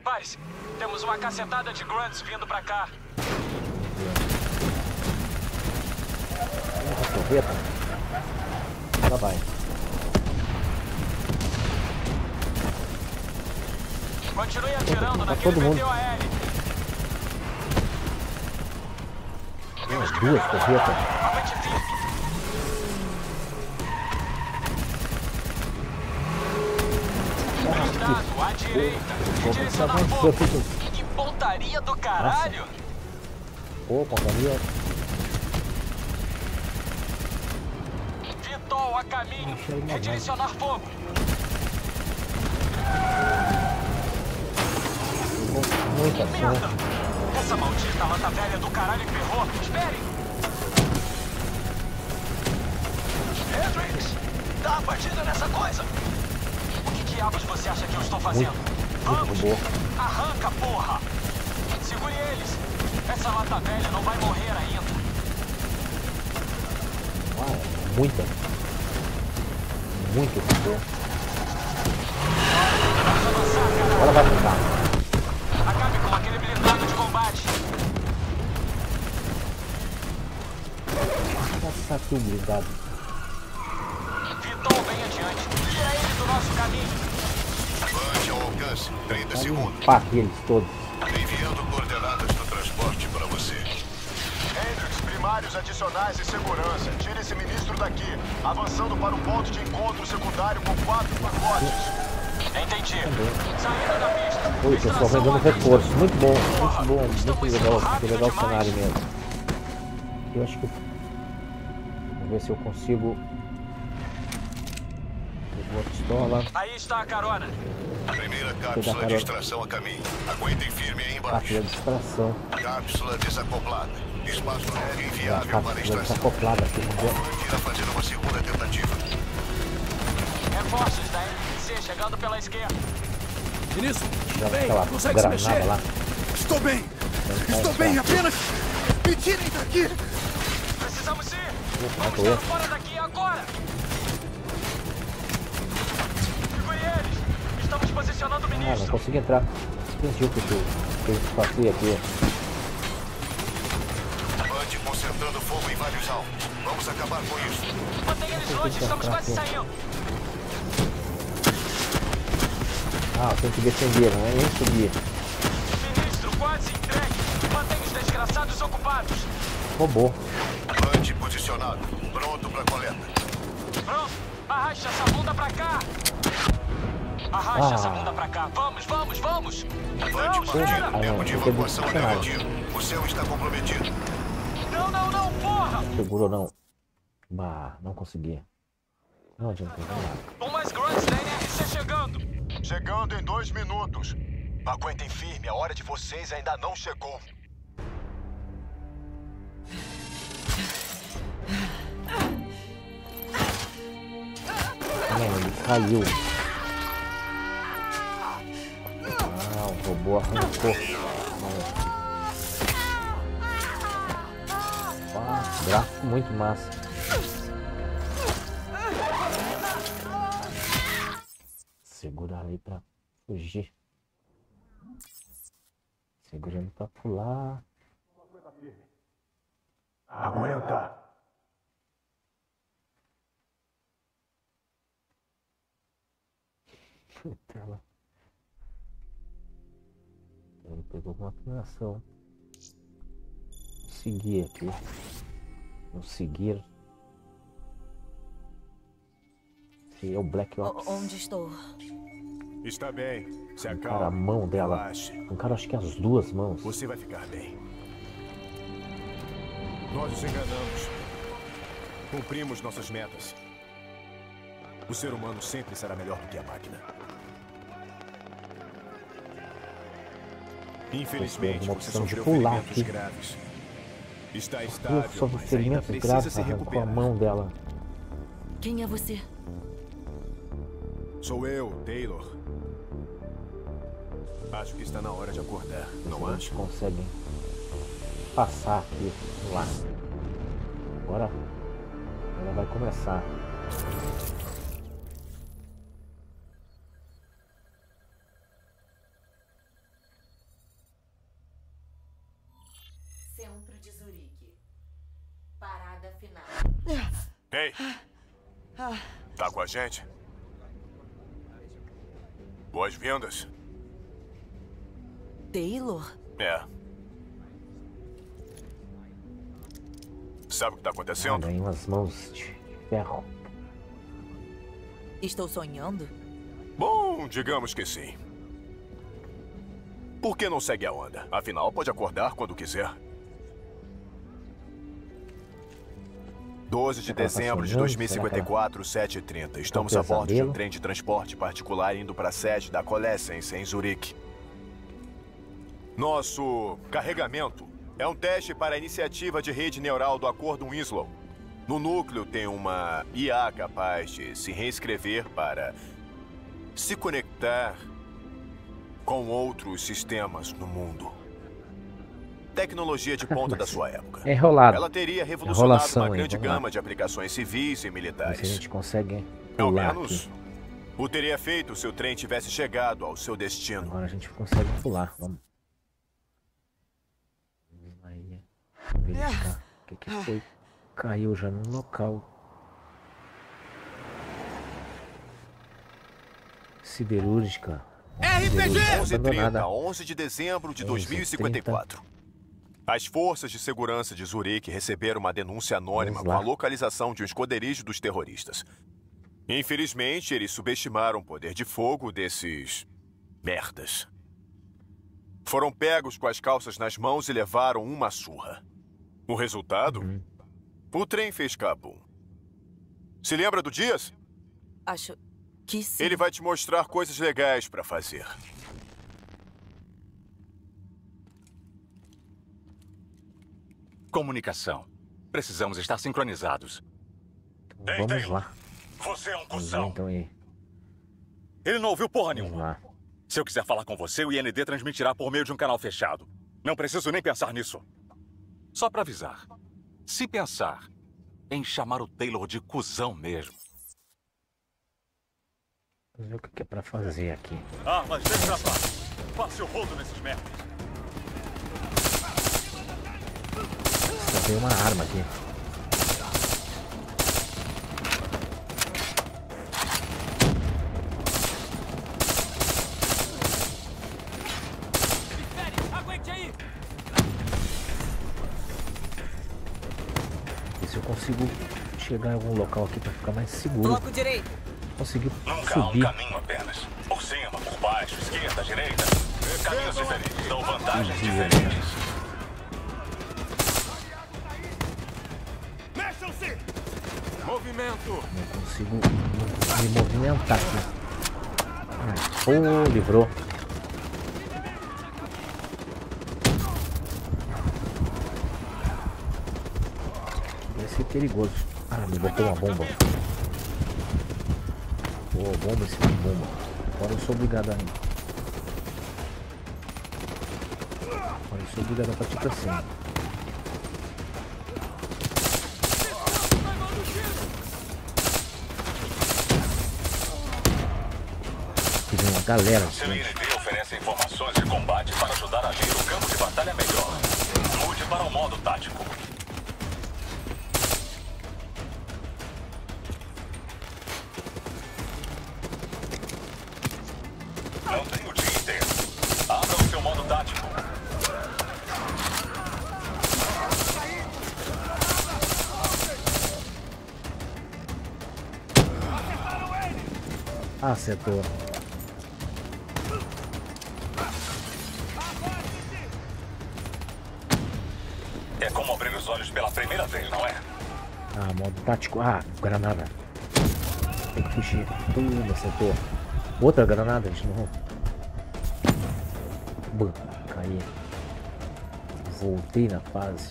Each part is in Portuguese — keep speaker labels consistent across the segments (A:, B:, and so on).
A: Prepare-se. Temos uma cacetada de grunts vindo pra cá.
B: Correta. Lá vai.
A: Continue atirando
B: Tá
A: naquele
B: todo mundo.
A: VTOL. Temos que
B: Duas corretas.
A: Aguente firme. Blindado à direita. Direcionar fogo. Que pontaria do caralho.
B: Pô, pontaria.
A: Vitol a caminho. Redirecionar fogo.
B: Muita ação.
A: Merda! Essa maldita lata velha do caralho ferrou. Espere! Hendrix! Dá uma partida nessa coisa! O que diabos você acha que eu estou fazendo? Vamos! Arranca, porra! Segure eles! Essa lata velha não vai morrer ainda!
B: Uau, muita. Muito ação. Agora vai ficar.
A: Acabe com aquele blindado de combate!
B: Nossa, aqui o blindado.
A: Vitol, bem adiante! Tira ele do nosso caminho!
C: Avante ao alcance, 30 segundos.
B: Pá, eles todos.
C: Enviando coordenadas do transporte para você.
D: Hendrix, primários adicionais e segurança. Tire esse ministro daqui. Avançando para o ponto de encontro secundário com 4 pacotes.
A: Entendi. Saída da pista.
B: Oi, pessoal, vai dando reforço. Muito bom, muito legal o cenário mesmo. Eu acho que... Vamos ver se eu consigo... Pegou a pistola.
A: Aí está a carona.
C: Primeira cápsula de extração a caminho. Aguentem firme aí embaixo.
B: Cápsula de extração.
C: Cápsula desacoplada. Espaço
B: A
C: inviável para
B: cápsula
C: extração.
B: desacoplada aqui. Vamos ver.
C: Irá fazer uma segunda tentativa.
A: Reforços da NPC chegando pela esquerda.
E: Ministro,
B: Já
E: bem,
B: aquela
E: consegue se mexer?
B: granada lá.
E: Estou bem, estou bem, apenas me tirem daqui.
A: Precisamos ir.
B: Opa,
A: Vamos estar fora daqui agora. Segure eles. Estamos posicionando o
B: Ah, não
A: ministro.
B: consegui entrar. Entendi o que eu passei aqui.
C: Avante concentrando fogo em vários alvos. Vamos acabar com isso.
A: Mantenha eles longe, estamos quase saindo.
B: Ah, tem que defender, não é nem subir.
A: Ministro, quase entregue. Mantenha os desgraçados ocupados.
B: Roubou.
C: Avante posicionado. Pronto para coleta.
A: Pronto. Arraste essa bunda pra cá. Arraste essa bunda pra cá. Vamos, vamos, vamos.
C: Avante
A: espera.
C: partido. Tempo de evacuação é negativo. O céu está comprometido.
A: Não, não, não, porra.
B: Segurou não. Bah, não consegui. Não adianta nada.
A: Um mais grunts da NRC chegando.
D: Chegando em 2 minutos. Aguentem firme, a hora de vocês ainda não chegou.
B: Ele caiu. Ah, o robô arrancou. Ah, braço muito massa. Segurar aí pra fugir. Segurando pra pular.
D: Aguenta.
B: Tela. Ele pegou uma afinação. Seguir aqui. Vou seguir. Esse é o Black Ops.
F: Onde estou?
E: Está bem, se
B: Cara, a
E: acalma.
B: mão dela.
E: Relaxe.
B: Um cara, acho que as duas mãos.
E: Você vai ficar bem. Nós nos enganamos. Cumprimos nossas metas. O ser humano sempre será melhor do que a máquina. Infelizmente,
B: uma
E: você
B: opção de
E: sofreu
B: pular
E: ferimentos
B: aqui.
E: graves. Está
B: Eu
E: estável,
B: sofro
E: mas ainda
B: ferimentos
E: precisa
B: graves,
E: se
B: arrancou a
E: recuperar.
B: mão dela.
F: Quem é você?
E: Sou eu, Taylor. Acho que está na hora de acordar, não
B: Eles
E: acha?
B: conseguem passar aqui. Vamos lá. Agora vai começar.
G: Centro de Zurique. Parada final.
E: Ei! Tá com a gente? Boas-vindas.
F: Taylor?
E: É. Sabe o que tá acontecendo?
B: Ganhei umas mãos de ferro.
F: Estou sonhando?
E: Bom, digamos que sim. Por que não segue a onda? Afinal, pode acordar quando quiser. 12 de dezembro de 2054, 7h30. Estamos a bordo de um trem de transporte particular indo para a sede da Coalescence, em Zurique. Nosso carregamento é um teste para a iniciativa de rede neural do Acordo Winslow. No núcleo tem uma IA capaz de se reescrever para se conectar com outros sistemas no mundo. Tecnologia de ponta da sua época.
B: É enrolado.
E: Ela teria revolucionado uma grande gama de aplicações civis e militares.
B: Se a gente consegue
E: Pelo
B: pular
E: menos,
B: aqui.
E: o teria feito se o trem tivesse chegado ao seu destino.
B: Agora a gente consegue pular. Vamos. Aí, verificar. O que foi? Caiu já no local. Siderúrgica.
E: RPG!
B: Abandonada.
E: 11h30, 11 de dezembro de 2054. As forças de segurança de Zurique receberam uma denúncia anônima com a localização de um esconderijo dos terroristas. Infelizmente, eles subestimaram o poder de fogo desses merdas. Foram pegos com as calças nas mãos e levaram uma surra. O resultado? O trem fez cabum. Se lembra do Dias?
F: Acho que sim.
E: Ele vai te mostrar coisas legais pra fazer.
H: Comunicação. Precisamos estar sincronizados.
B: Então, vamos lá.
H: Você é um
B: Vamos lá, então aí.
H: Ele não ouviu porra
B: Vamos
H: nenhuma.
B: lá.
H: Se eu quiser falar com você, o IND transmitirá por meio de um canal fechado. Não preciso nem pensar nisso. Só pra avisar. Se pensar em chamar o Taylor de cuzão mesmo.
B: Vamos ver o que é pra fazer aqui.
H: Armas destrapadas. Passe o rodo nesses merdas.
B: Só tem uma arma aqui.
A: Aguente aí!
B: E se eu consigo chegar em algum local aqui pra ficar mais seguro.
F: Bloco direito.
B: Conseguir
H: Nunca
B: subir.
H: um caminho apenas. Por cima, por baixo, esquerda, direita. Caminhos diferentes dão vantagens diferentes.
E: Mexam-se! Movimento!
B: Não consigo me movimentar aqui. Oh, livrou. Vai ser perigoso. Ah, me botou uma bomba. Pô, bomba em cima de bomba. Agora eu sou obrigado a... Agora eu sou obrigado a partir pra cima. Tem uma galera aqui.
H: Seu IND oferece informações de combate para ajudar a agir no campo de batalha melhor. Mude para o modo tático. Não tem o dia inteiro. Abra o seu modo tático.
B: Acertou.
H: É como abrir os olhos pela primeira vez, não é?
B: Ah, modo tático. Ah, granada. Tem que fugir. Me acertou. Outra granada de novo. Bum, caí. Voltei na fase.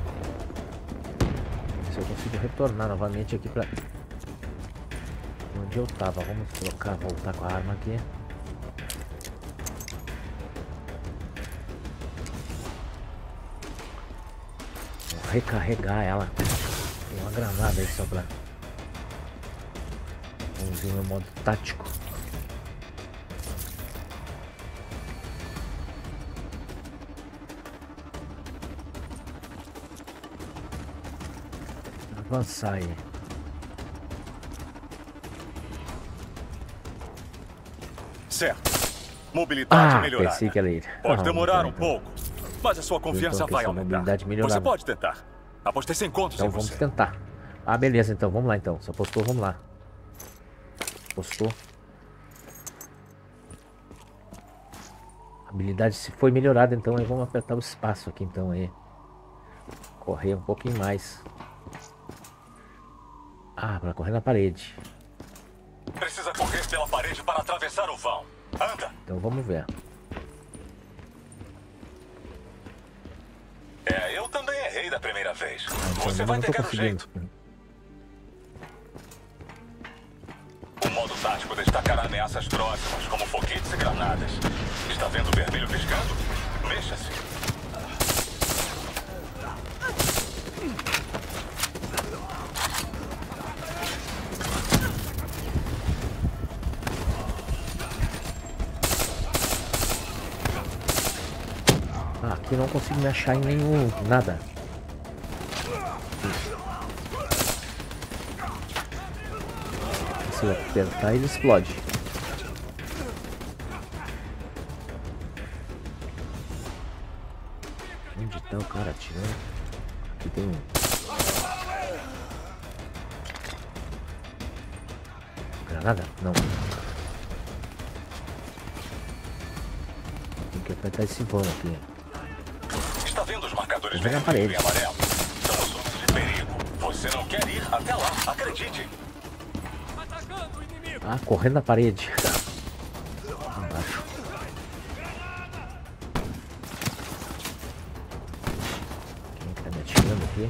B: Se eu consigo retornar novamente aqui pra onde eu tava. Vamos trocar, voltar com a arma aqui. Vou recarregar ela. Tem uma granada aí só pra... Vamos ver no modo tático. avançar aí.
H: Certo. Mobilidade melhorada.
B: Pensei que era ele.
H: Pode demorar um
B: então.
H: pouco, mas a sua confiança vai aumentar.
B: Mobilidade melhorada.
H: Você pode tentar. Apostei 100 contos
B: então
H: em
B: vamos
H: você.
B: tentar. Ah, beleza, então. Vamos lá, então. Se apostou, vamos lá. Apostou. A habilidade se foi melhorada, então aí vamos apertar o espaço aqui, então aí. Correr um pouquinho mais. Ah, para correr na parede.
H: Precisa correr pela parede para atravessar o vão. Anda.
B: Então vamos ver.
H: Eu também errei da primeira vez.
B: Então
H: Você
B: eu
H: vai
B: não tô
H: pegar o
B: conseguindo.
H: jeito. O modo tático destacará ameaças próximas, como foguetes e granadas. Está vendo o vermelho piscando? Mexa-se.
B: Ah, aqui eu não consigo me achar em nenhum... nada. Se eu apertar, ele explode. Onde tá o cara atirando? Aqui tem um. Granada? Não. Tem que apertar esse vão aqui.
H: Está vendo os marcadores
B: Vem na
H: vermelho
B: parede.
H: e amarelo? São as zonas de perigo. Você não quer ir até lá, acredite.
B: Ah, correndo na parede. Embaixo. Quem que tá me atirando aqui?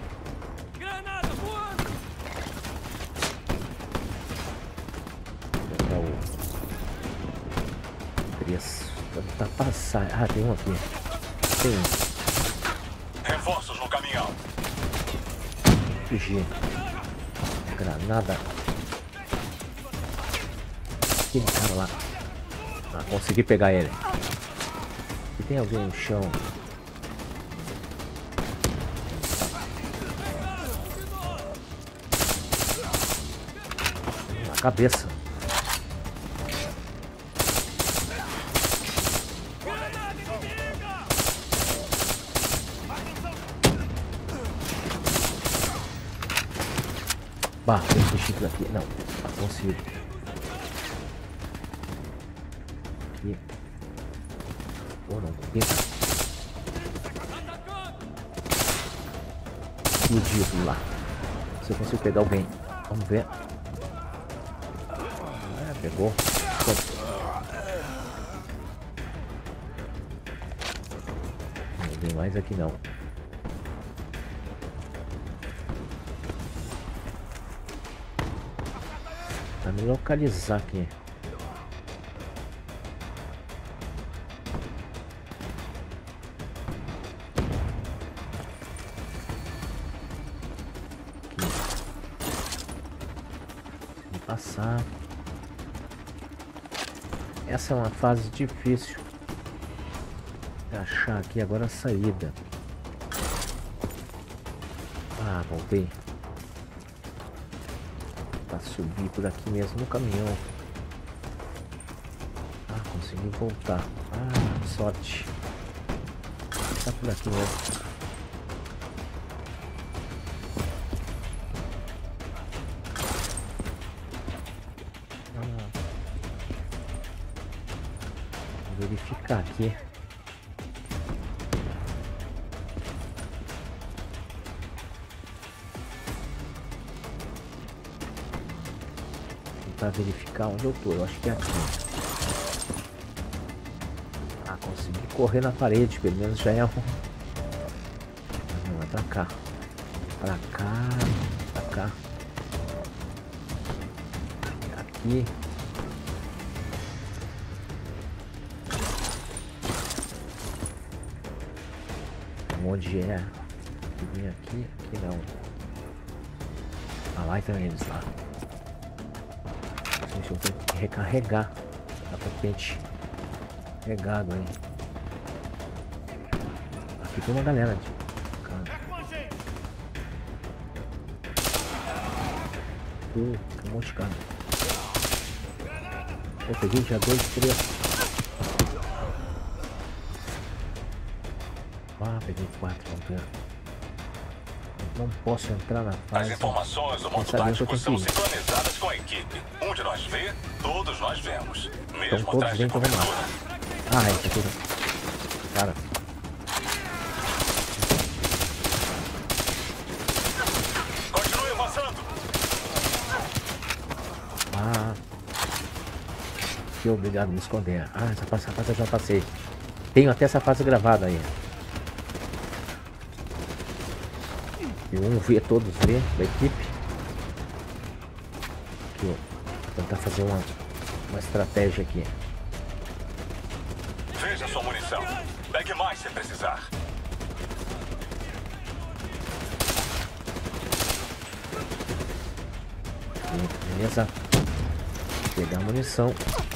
B: Vou pegar o... 3. Tá passar. Ah, tem um aqui. Tem um.
H: Reforços no caminhão.
B: Fugir. Granada. Aquele cara lá. Ah, consegui pegar ele. E tem alguém no chão. Na cabeça. Bah, tem que fugir daqui. Não, não consigo. Aqui. Oh, não, pensa. Explodiu aquilo lá. Se eu consigo pegar alguém. Vamos ver. Ah, pegou. Não tem mais aqui não. Pra me localizar aqui. Passar. Essa é uma fase difícil de achar aqui agora a saída. Ah, voltei. Pra subir por aqui mesmo no caminhão. Ah, consegui voltar. Ah, sorte. Tá por aqui mesmo. Verificar aqui. Tentar verificar onde eu tô. Eu acho que é aqui. Ah, consegui correr na parede. Pelo menos já é um. Não, é pra cá. Pra cá. Pra cá. Aqui. Onde é? Vem aqui, aqui não. Ah, lá estão eles lá. Gente, eu tenho que recarregar. Tá com o pente regado aí. Aqui tem uma galera de cara. Um monte de cara. Eu peguei já 2, 3. Ah, peguei 4, vamos ver. Não posso entrar na fase.
H: As informações do mundo tático são sincronizadas com a equipe. Onde nós vê, todos nós vemos. Mesmo atrás de cobertura.
B: Ah, isso aqui. Cara.
H: Continue avançando.
B: Ah. Que obrigado a me esconder. Ah, essa fase eu já passei. Tenho até essa fase gravada aí. E vamos ver, todos ver da equipe. Aqui, ó. Vou tentar fazer uma estratégia aqui.
H: Veja sua munição. Pegue mais se precisar.
B: Beleza. Pegar a munição.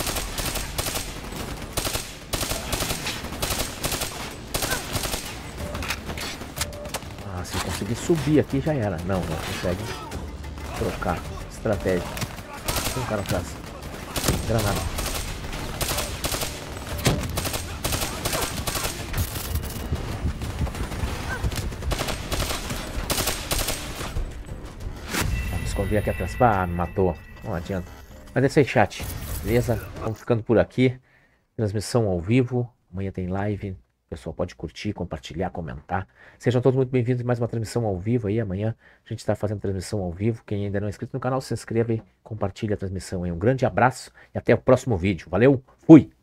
B: Ah, se conseguir subir aqui já era. Não consegue trocar. Estratégia. Tem um cara atrás. Granada. Vamos esconder aqui atrás. Ah, me matou. Não adianta. Mas é isso aí, chat. Beleza? Vamos ficando por aqui. Transmissão ao vivo. Amanhã tem live. O pessoal pode curtir, compartilhar, comentar. Sejam todos muito bem-vindos a mais uma transmissão ao vivo aí. Amanhã a gente está fazendo transmissão ao vivo. Quem ainda não é inscrito no canal, se inscreva e compartilhe a transmissão aí. Um grande abraço e até o próximo vídeo. Valeu, fui!